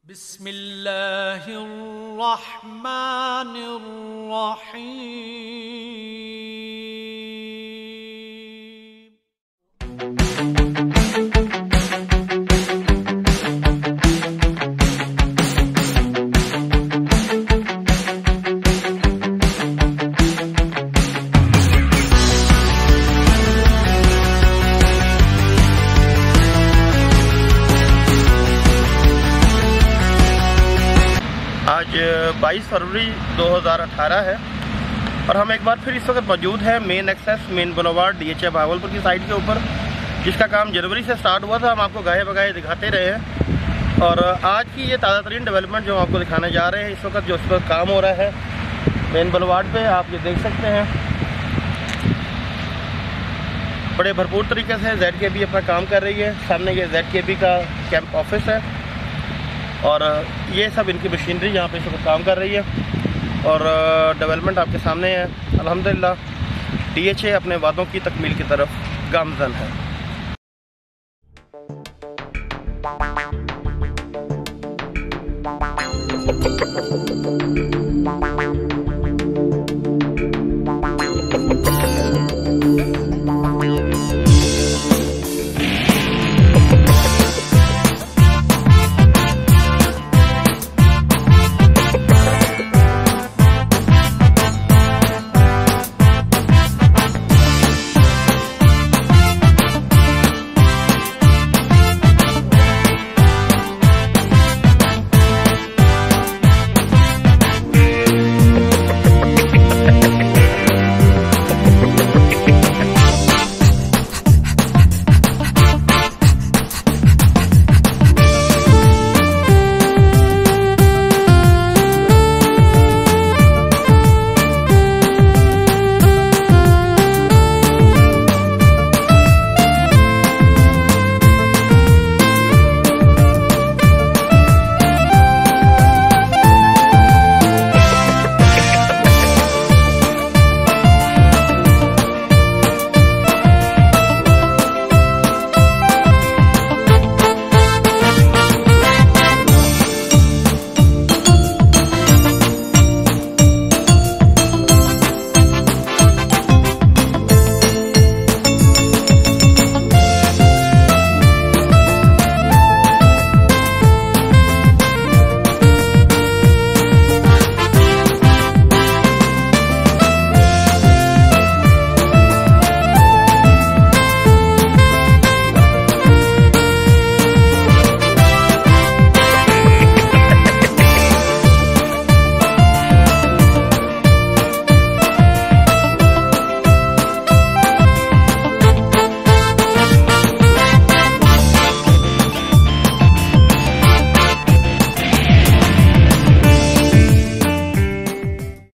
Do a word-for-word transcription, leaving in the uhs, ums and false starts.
बिस्मिल्लाहिर्रहमानिर्रहीम। आज बाईस फरवरी दो हज़ार अठारह है और हम एक बार फिर इस वक्त मौजूद है main access main boulevard D H A Bahawalpur की साइड के ऊपर, जिसका काम जनवरी से स्टार्ट हुआ था। हम आपको गाहे बगाहे दिखाते रहे हैं और आज की ये ताज़ा तरीन डेवलपमेंट जो हम आपको दिखाने जा रहे हैं, इस वक्त जो इस वक्त काम हो रहा है मेन बुलेवार्ड पे, आप ये देख सकते हैं। बड़े भरपूर तरीके से जेड के बी अपना काम कर रही है। सामने ये जेड के बी का कैंप ऑफिस है और ये सब इनकी मशीनरी यहाँ पे इस वक्त काम कर रही है और डेवलपमेंट आपके सामने है। अल्हम्दुलिल्लाह डी एच ए अपने वादों की तकमील की तरफ गामज़न है।